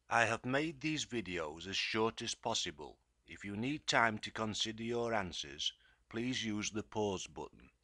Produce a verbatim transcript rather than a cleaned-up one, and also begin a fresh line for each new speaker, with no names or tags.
I have made these videos as short as possible. If you need time to consider your answers, please use the pause button.